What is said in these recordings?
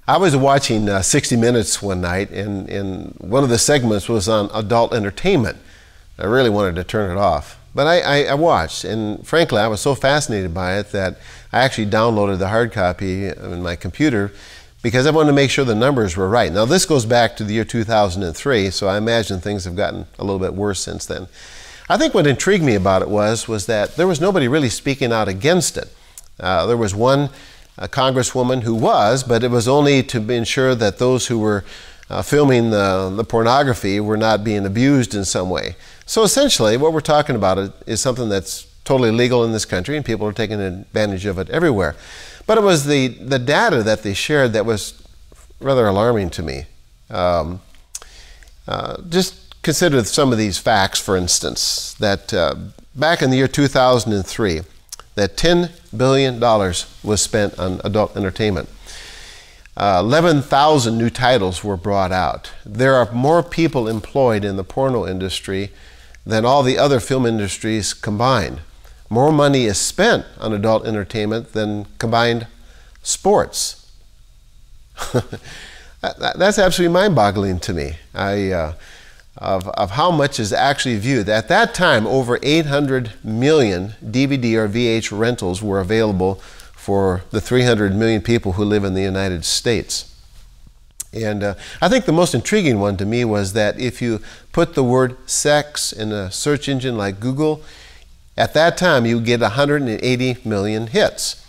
I was watching 60 Minutes one night, and one of the segments was on adult entertainment. I really wanted to turn it off, but I watched, and frankly, I was so fascinated by it that I actually downloaded the hard copy in my computer because I wanted to make sure the numbers were right. Now, this goes back to the year 2003, so I imagine things have gotten a little bit worse since then. I think what intrigued me about it was that there was nobody really speaking out against it. There was one congresswoman who was, but it was only to ensure that those who were filming the pornography were not being abused in some way. So essentially, what we're talking about is something that's totally legal in this country, and people are taking advantage of it everywhere. But it was the data that they shared that was rather alarming to me. Just consider some of these facts, for instance, that back in the year 2003, that $10 billion was spent on adult entertainment. 11,000 new titles were brought out. There are more people employed in the porno industry than all the other film industries combined. More money is spent on adult entertainment than combined sports. That's absolutely mind-boggling to me. Of how much is actually viewed. At that time, over 800 million DVD or VH rentals were available for the 300 million people who live in the United States. And I think the most intriguing one to me was that if you put the word sex in a search engine like Google, at that time you get 180 million hits.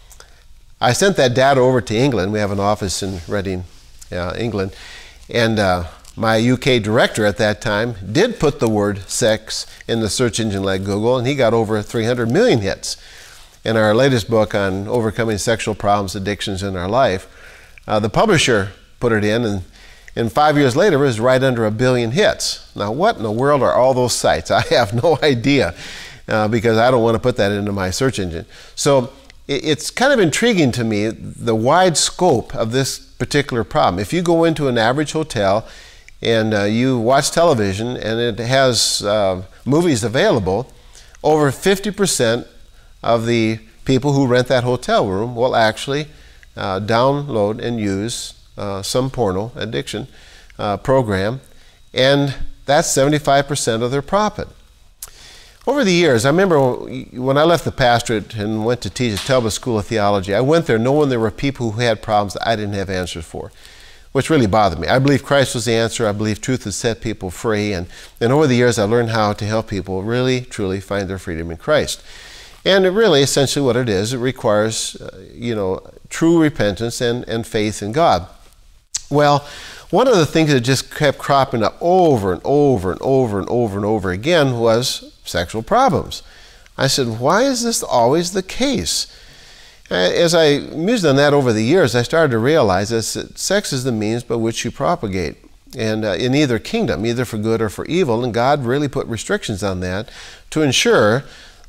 I sent that data over to England. We have an office in Reading, England, and my UK director at that time did put the word sex in the search engine like Google, and he got over 300 million hits. In our latest book on overcoming sexual problems, addictions in our life, the publisher put it in, and 5 years later it was right under 1 billion hits. Now, what in the world are all those sites? I have no idea because I don't want to put that into my search engine. So it's kind of intriguing to me, the wide scope of this particular problem. If you go into an average hotel and you watch television and it has movies available, over 50% of the people who rent that hotel room will actually download and use some porno addiction program, and that's 75% of their profit. Over the years, I remember when I left the pastorate and went to teach at Talbot School of Theology, I went there knowing there were people who had problems that I didn't have answers for, which really bothered me. I believe Christ was the answer. I believe truth would set people free. And over the years, I learned how to help people really, truly find their freedom in Christ. And it really, essentially what it is, it requires, true repentance and faith in God. Well, one of the things that just kept cropping up over and over and over and over and over again was sexual problems. I said, why is this always the case? As I mused on that over the years, I started to realize that sex is the means by which you propagate, and in either kingdom, either for good or for evil, and God really put restrictions on that to ensure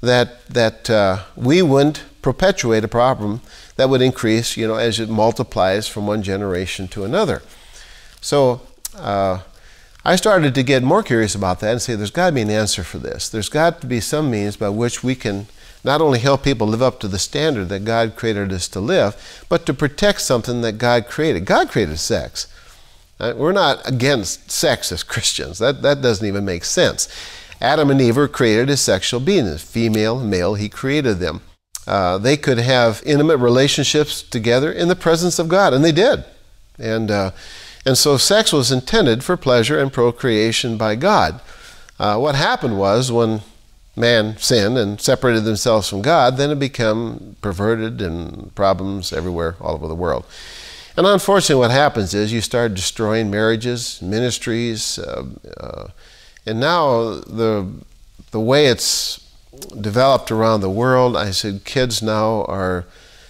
that we wouldn't perpetuate a problem that would increase, as it multiplies from one generation to another. So I started to get more curious about that and say, there's got to be an answer for this. There's got to be some means by which we can not only help people live up to the standard that God created us to live, but to protect something that God created. God created sex. We're not against sex as Christians. That doesn't even make sense. Adam and Eve were created as sexual beings, female and male. He created them. They could have intimate relationships together in the presence of God, and they did. And so sex was intended for pleasure and procreation by God. What happened was when man sinned and separated themselves from God, then it became perverted and problems everywhere, all over the world. And unfortunately what happens is you start destroying marriages, ministries, and now the way it's developed around the world, I said kids now are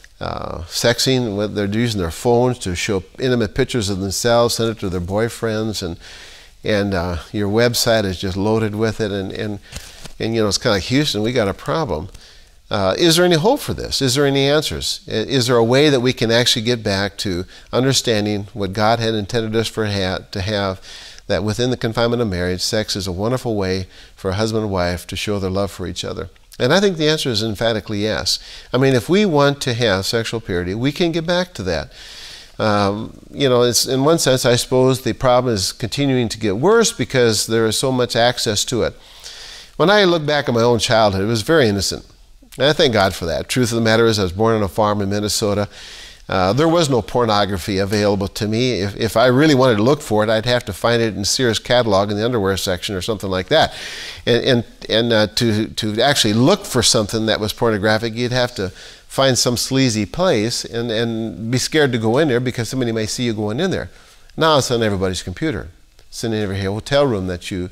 sexing. They're using their phones to show intimate pictures of themselves, send it to their boyfriends, and your website is just loaded with it, and it's kind of like, Houston, we got a problem. Is there any hope for this? Is there any answers? Is there a way that we can actually get back to understanding what God had intended us to have, that within the confinement of marriage, sex is a wonderful way for a husband and wife to show their love for each other? And I think the answer is emphatically yes. I mean, if we want to have sexual purity, we can get back to that. You know, it's, in one sense, I suppose the problem is continuing to get worse because there is so much access to it. When I look back at my own childhood, it was very innocent. And I thank God for that. Truth of the matter is, I was born on a farm in Minnesota. There was no pornography available to me. If I really wanted to look for it, I'd have to find it in Sears catalog in the underwear section or something like that. And to actually look for something that was pornographic, you'd have to find some sleazy place and be scared to go in there because somebody may see you going in there. Now it's on everybody's computer. It's in every hotel room that you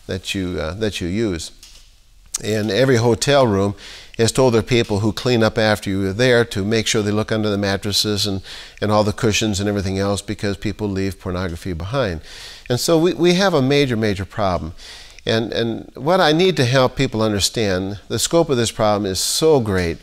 use. And every hotel room has told their people who clean up after you are there to make sure they look under the mattresses and all the cushions and everything else, because people leave pornography behind. And so we have a major, major problem. And what I need to help people understand, the scope of this problem is so great,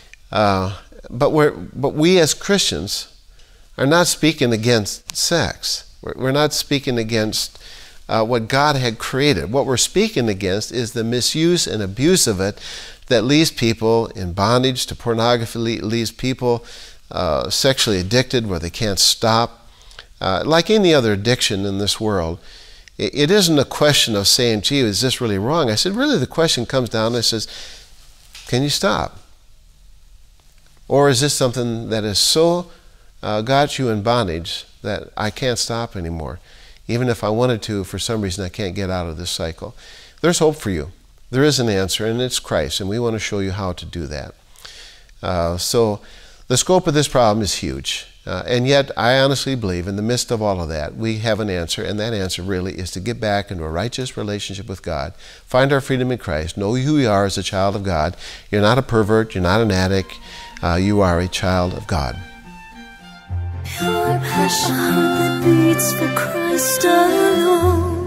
but we as Christians are not speaking against sex. We're not speaking against what God had created. What we're speaking against is the misuse and abuse of it that leaves people in bondage to pornography, leaves people sexually addicted where they can't stop. Like any other addiction in this world, it isn't a question of saying, gee, is this really wrong? I said, really the question comes down and says, can you stop? Or is this something that is so got you in bondage that I can't stop anymore? Even if I wanted to, for some reason I can't get out of this cycle. There's hope for you. There is an answer, and it's Christ, and we want to show you how to do that. So the scope of this problem is huge. And yet, I honestly believe in the midst of all of that, we have an answer, and that answer really is to get back into a righteous relationship with God, find our freedom in Christ, know who you are as a child of God. You're not a pervert, you're not an addict, you are a child of God. Your passion that beats for Christ alone.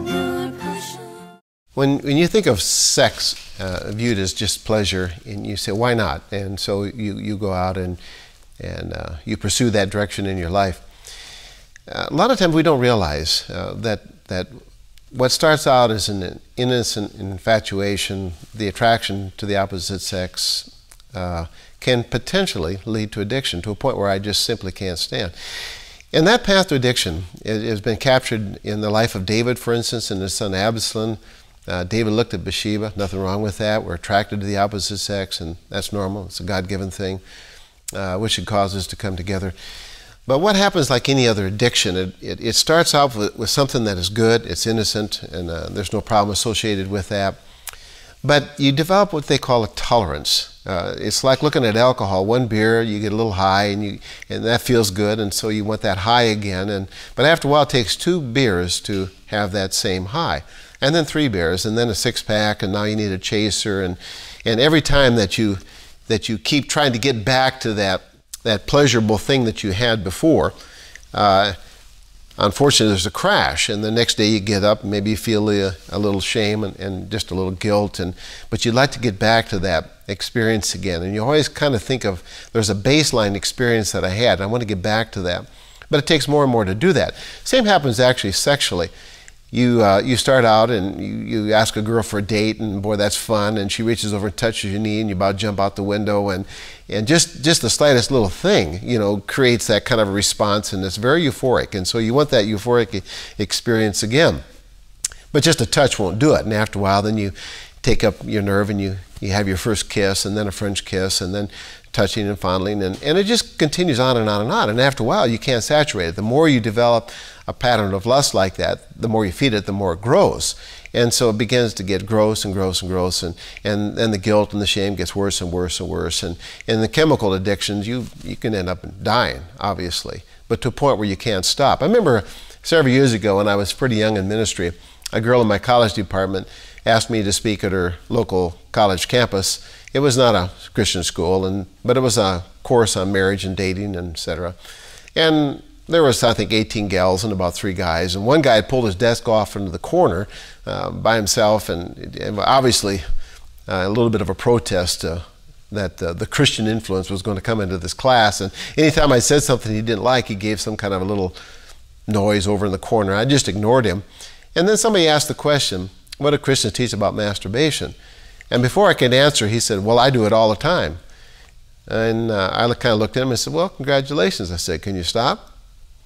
When you think of sex viewed as just pleasure, and you say, why not? And so you go out and you pursue that direction in your life. A lot of times we don't realize that what starts out as an innocent infatuation, the attraction to the opposite sex, can potentially lead to addiction, to a point where I just simply can't stand. And that path to addiction has been captured in the life of David, for instance, and his son Absalom. David looked at Bathsheba, nothing wrong with that. We're attracted to the opposite sex, and that's normal. It's a God-given thing, which should cause us to come together. But what happens, like any other addiction, it starts out with something that is good, it's innocent, and there's no problem associated with that. But you develop what they call a tolerance. It's like looking at alcohol. One beer, you get a little high, and that feels good, and so you want that high again. But after a while, it takes 2 beers to have that same high, and then 3 beers, and then a 6-pack, and now you need a chaser. And every time that you keep trying to get back to that pleasurable thing that you had before, unfortunately, there's a crash, and the next day you get up and maybe you feel a little shame and just a little guilt, but you'd like to get back to that experience again. And you always kind of think of, there's a baseline experience that I had, and I want to get back to that. But it takes more and more to do that. Same happens actually sexually. You start out and you ask a girl for a date, and boy, that's fun, and she reaches over and touches your knee, and you about jump out the window, and just the slightest little thing, creates that kind of a response, and it's very euphoric, and so you want that euphoric experience again. But just a touch won't do it, and after a while, then you take up your nerve, and you have your first kiss, and then a French kiss, and then touching and fondling, and it just continues on and on and on, and after a while, you can't saturate it. The more you develop a pattern of lust like that, the more you feed it, the more it grows. And so it begins to get gross and gross and gross, and then the guilt and the shame gets worse and worse and worse. And in the chemical addictions, you can end up dying, obviously, but to a point where you can't stop. I remember several years ago when I was pretty young in ministry, a girl in my college department asked me to speak at her local college campus. It was not a Christian school, but it was a course on marriage and dating, and etc. And there was, I think, 18 gals and about 3 guys, and one guy had pulled his desk off into the corner by himself, and obviously a little bit of a protest that the Christian influence was going to come into this class, and anytime I said something he didn't like, he gave some kind of a little noise over in the corner. I just ignored him. And then somebody asked the question, what do Christians teach about masturbation? And before I could answer, he said, well, I do it all the time. And I kind of looked at him and said, well, congratulations. I said, can you stop?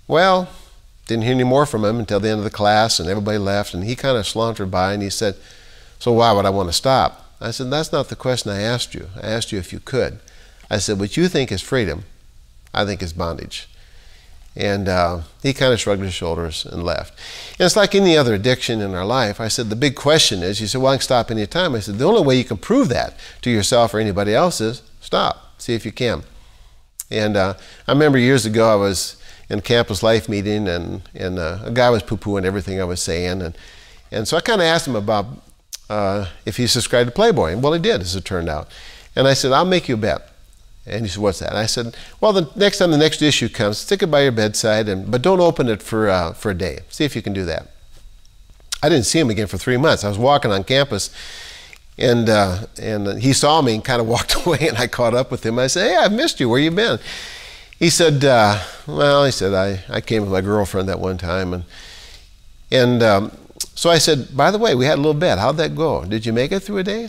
Well, didn't hear any more from him until the end of the class, and everybody left, and he kind of sauntered by, and he said, so why would I want to stop? I said, that's not the question I asked you. I asked you if you could. I said, what you think is freedom, I think is bondage. And he kind of shrugged his shoulders and left. And it's like any other addiction in our life. I said, the big question is, you said, well, I can stop any time. I said, the only way you can prove that to yourself or anybody else is stop. See if you can. And I remember years ago I was in a campus life meeting, and a guy was poo-pooing everything I was saying. And so I kind of asked him about if he subscribed to Playboy. And well, he did, as it turned out. And I said, I'll make you a bet. And he said, what's that? And I said, well, the next time the next issue comes, stick it by your bedside, but don't open it for a day. See if you can do that. I didn't see him again for 3 months. I was walking on campus, and he saw me and kind of walked away, and I caught up with him. I said, hey, I've missed you. Where you been? He said, I came with my girlfriend that one time. So I said, by the way, we had a little bet. How'd that go? Did you make it through a day?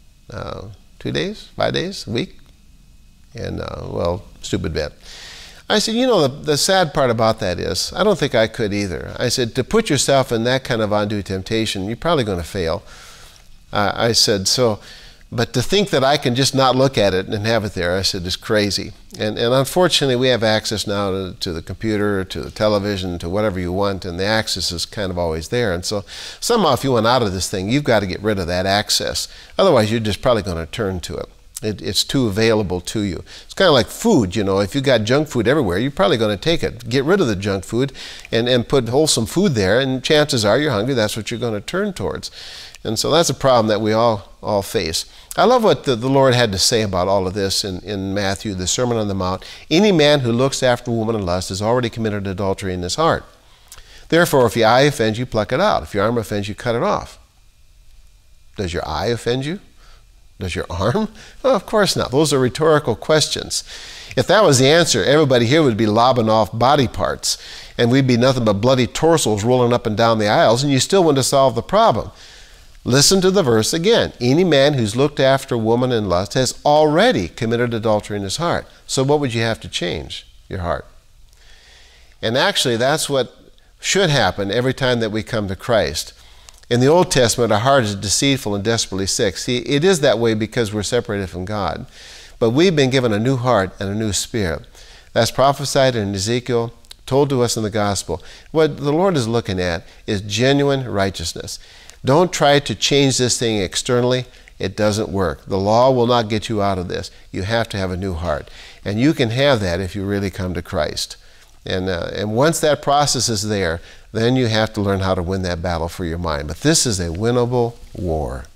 2 days? 5 days? A week? And, well, stupid bet. I said, you know, the sad part about that is, I don't think I could either. I said, to put yourself in that kind of undue temptation, you're probably going to fail. I said, but to think that I can just not look at it and have it there, I said, is crazy. And unfortunately, we have access now to the computer, to the television, to whatever you want, and the access is kind of always there. And so somehow, if you want out of this thing, you've got to get rid of that access. Otherwise, you're just probably going to turn to it. It's too available to you. It's kind of like food, you know. If you got junk food everywhere, you're probably going to take it. Get rid of the junk food and put wholesome food there, and chances are you're hungry. That's what you're going to turn towards. And so that's a problem that we all face. I love what the Lord had to say about all of this in Matthew, the Sermon on the Mount. Any man who looks after a woman in lust has already committed adultery in his heart. Therefore, if your eye offends you, pluck it out. If your arm offends you, cut it off. Does your eye offend you? Does your arm? Well, of course not. Those are rhetorical questions. If that was the answer, everybody here would be lobbing off body parts, and we'd be nothing but bloody torsos rolling up and down the aisles, and you still wouldn't have solved the problem. Listen to the verse again. Any man who's looked after a woman in lust has already committed adultery in his heart. So what would you have to change? Your heart. And actually, that's what should happen every time that we come to Christ. In the Old Testament, our heart is deceitful and desperately sick. See, it is that way because we're separated from God. But we've been given a new heart and a new spirit. That's prophesied in Ezekiel, told to us in the gospel. What the Lord is looking at is genuine righteousness. Don't try to change this thing externally. It doesn't work. The law will not get you out of this. You have to have a new heart. And you can have that if you really come to Christ. And once that process is there, then you have to learn how to win that battle for your mind. But this is a winnable war.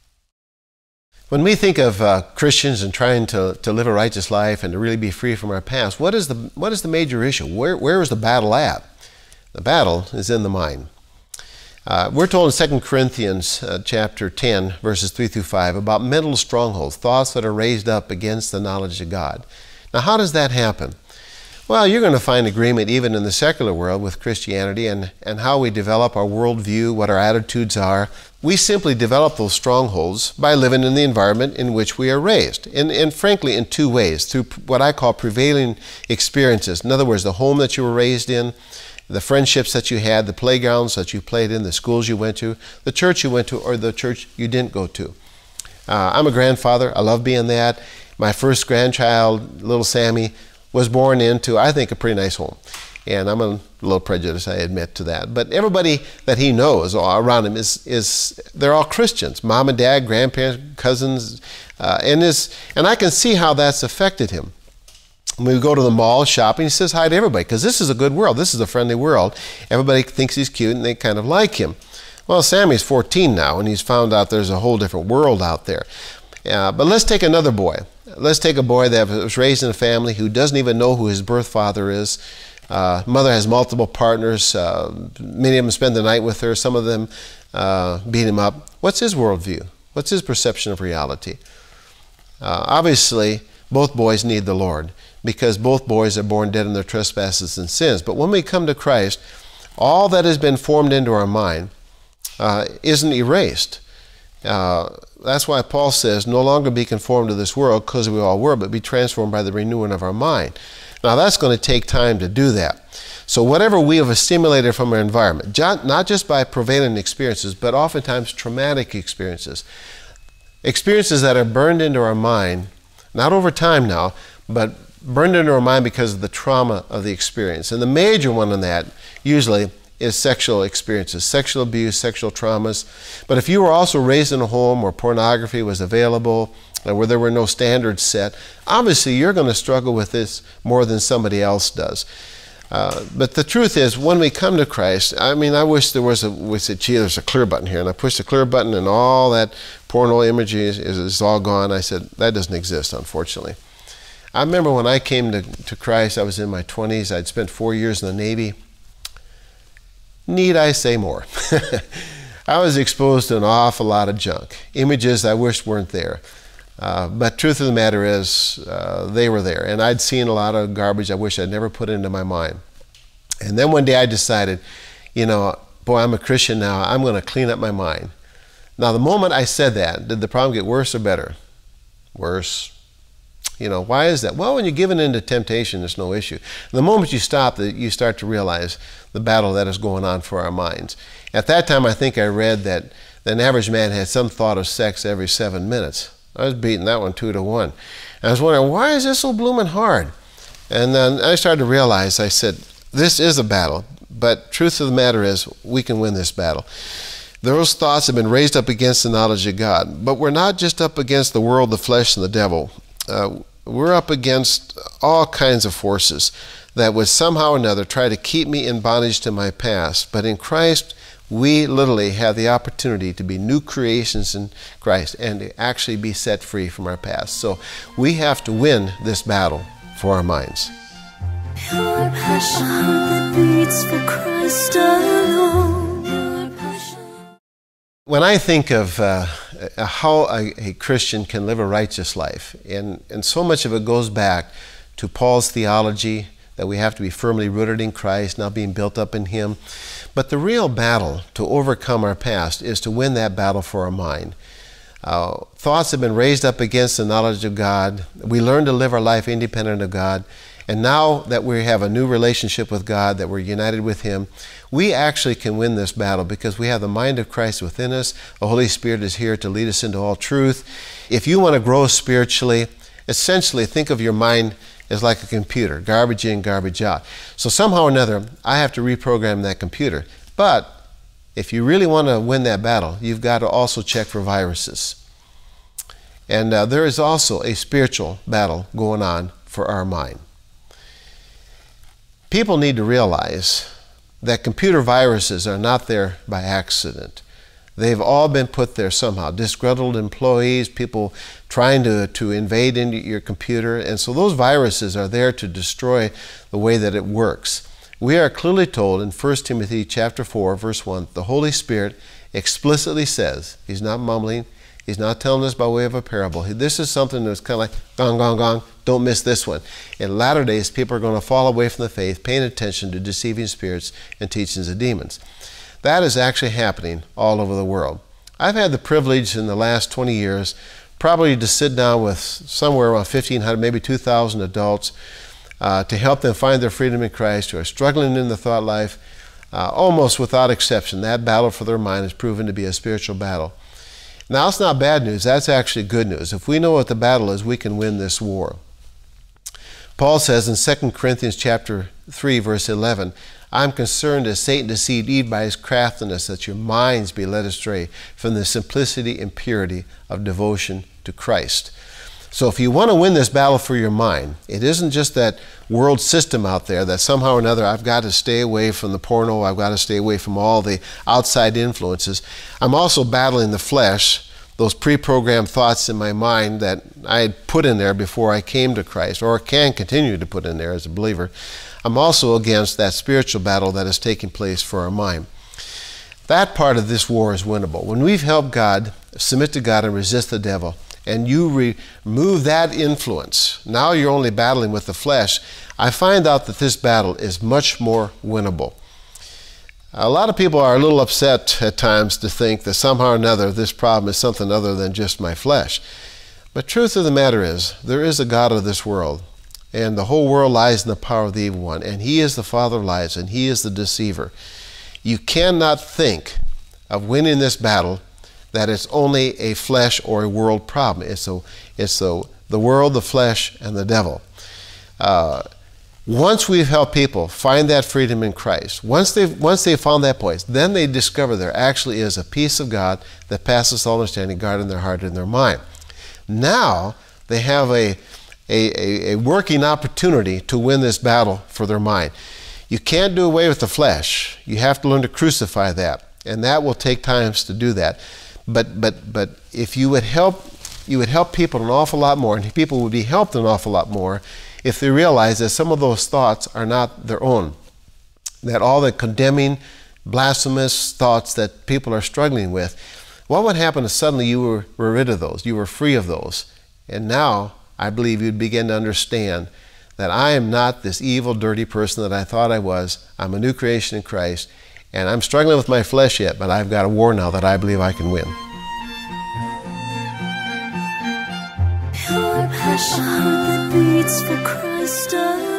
When we think of Christians and trying to live a righteous life and to really be free from our past, what is the major issue? Where is the battle at? The battle is in the mind. We're told in 2 Corinthians chapter 10, verses 3 through 5, about mental strongholds, thoughts that are raised up against the knowledge of God. Now, how does that happen? Well, you're going to find agreement even in the secular world with Christianity and how we develop our worldview, what our attitudes are. We simply develop those strongholds by living in the environment in which we are raised. And frankly, in two ways, through what I call prevailing experiences. In other words, the home that you were raised in, the friendships that you had, the playgrounds that you played in, the schools you went to, the church you went to, or the church you didn't go to. I'm a grandfather. I love being that. My first grandchild, little Sammy, was born into, I think, a pretty nice home. And I'm a little prejudiced, I admit to that. But everybody that he knows around him they're all Christians. Mom and dad, grandparents, cousins, and I can see how that's affected him. When we go to the mall shopping, he says hi to everybody, because this is a good world. This is a friendly world. Everybody thinks he's cute and they kind of like him. Well, Sammy's 14 now, and he's found out there's a whole different world out there. But let's take another boy. Let's take a boy that was raised in a family who doesn't even know who his birth father is. Mother has multiple partners. Many of them spend the night with her. Some of them beat him up. What's his worldview? What's his perception of reality? Obviously, both boys need the Lord, because both boys are born dead in their trespasses and sins. But when we come to Christ, all that has been formed into our mind isn't erased. That's why Paul says, no longer be conformed to this world, because we all were, but be transformed by the renewing of our mind. Now, that's going to take time to do that. So whatever we have assimilated from our environment, not just by prevailing experiences, but oftentimes traumatic experiences, experiences that are burned into our mind, not over time now, but burned into our mind because of the trauma of the experience. And the major one in that usually is sexual experiences, sexual abuse, sexual traumas. But if you were also raised in a home where pornography was available and where there were no standards set, obviously you're going to struggle with this more than somebody else does. But the truth is, when we come to Christ, I mean, I wish there was we said, gee, there's a clear button here. And I pushed the clear button and all that porno imagery is all gone. I said, that doesn't exist, unfortunately. I remember when I came to Christ, I was in my 20s. I'd spent 4 years in the Navy. Need I say more? I was exposed to an awful lot of junk. Images I wish weren't there. But truth of the matter is, they were there. And I'd seen a lot of garbage I wish I'd never put into my mind. And then one day I decided, you know, boy, I'm a Christian now. I'm going to clean up my mind. Now, the moment I said that, did the problem get worse or better? Worse. You know, why is that? Well, when you're given into temptation, there's no issue. The moment you stop, you start to realize the battle that is going on for our minds. At that time, I think I read that an average man had some thought of sex every 7 minutes. I was beating that one 2 to 1. And I was wondering, why is this so blooming hard? And then I started to realize, I said, this is a battle, but truth of the matter is, we can win this battle. Those thoughts have been raised up against the knowledge of God, but we're not just up against the world, the flesh, and the devil. We're up against all kinds of forces that would somehow or another try to keep me in bondage to my past. But in Christ, we literally have the opportunity to be new creations in Christ and to actually be set free from our past. So we have to win this battle for our minds. Your passion that beats for Christ alone. Your passion. When I think of how a Christian can live a righteous life, and so much of it goes back to Paul's theology that we have to be firmly rooted in Christ, not being built up in Him. But the real battle to overcome our past is to win that battle for our mind. Thoughts have been raised up against the knowledge of God. We learn to live our life independent of God. And now that we have a new relationship with God, that we're united with Him, we actually can win this battle because we have the mind of Christ within us. The Holy Spirit is here to lead us into all truth. If you want to grow spiritually, essentially think of your mind as like a computer, garbage in, garbage out. So somehow or another, I have to reprogram that computer. But if you really want to win that battle, you've got to also check for viruses. And there is also a spiritual battle going on for our mind. People need to realize that computer viruses are not there by accident. They've all been put there somehow. Disgruntled employees, people trying to invade into your computer. And so those viruses are there to destroy the way that it works. We are clearly told in 1 Timothy chapter 4, verse 1, the Holy Spirit explicitly says, He's not mumbling, He's not telling us by way of a parable. This is something that's kind of like, gong, gong, gong, don't miss this one. In latter days, people are going to fall away from the faith, paying attention to deceiving spirits and teachings of demons. That is actually happening all over the world. I've had the privilege in the last 20 years probably to sit down with somewhere around 1,500, maybe 2,000 adults to help them find their freedom in Christ, who are struggling in the thought life. Almost without exception, that battle for their mind has proven to be a spiritual battle. Now, it's not bad news. That's actually good news. If we know what the battle is, we can win this war. Paul says in 2 Corinthians chapter 3, verse 11, I'm concerned as Satan deceived Eve by his craftiness, that your minds be led astray from the simplicity and purity of devotion to Christ. So if you want to win this battle for your mind, it isn't just that world system out there that somehow or another I've got to stay away from the porno, I've got to stay away from all the outside influences. I'm also battling the flesh, those pre-programmed thoughts in my mind that I had put in there before I came to Christ, or can continue to put in there as a believer. I'm also against that spiritual battle that is taking place for our mind. That part of this war is winnable. When we've helped God, submit to God and resist the devil, and you remove that influence, now you're only battling with the flesh, I find out that this battle is much more winnable. A lot of people are a little upset at times to think that somehow or another this problem is something other than just my flesh. But truth of the matter is, there is a God of this world, and the whole world lies in the power of the evil one, and he is the father of lies, and he is the deceiver. You cannot think of winning this battle that it's only a flesh or a world problem. It's the world, the flesh, and the devil. Once we've helped people find that freedom in Christ, once they've found that place, then they discover there actually is a peace of God that passes all understanding, guarding their heart and their mind. Now they have a working opportunity to win this battle for their mind. You can't do away with the flesh. You have to learn to crucify that, and that will take times to do that. But if you would help people an awful lot more, and people would be helped an awful lot more if they realize that some of those thoughts are not their own, that all the condemning, blasphemous thoughts that people are struggling with, what would happen if suddenly you were rid of those, you were free of those, and now I believe you'd begin to understand that I am not this evil, dirty person that I thought I was. I'm a new creation in Christ, and I'm struggling with my flesh yet, but I've got a war now that I believe I can win. Your passion that beats for Christ alone.